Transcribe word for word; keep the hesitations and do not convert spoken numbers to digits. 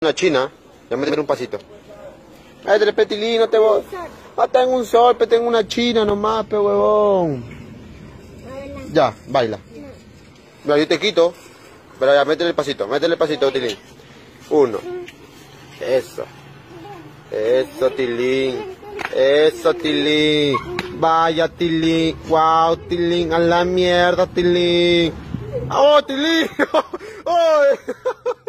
Una china, ya me un pasito. Ay, de Tilín, no te voy. Ah, tengo un sol, pero tengo una china nomás, pe huevón. Ya, baila. Mira, yo te quito. Pero ya, métele el pasito, métele el pasito, Tilín. Uno. Eso. Eso, Tilín. Eso, Tilín. Vaya, Tilín. Wow, Tilín. A la mierda, Tilín. ¡Oh, Tilín! ¡Oh!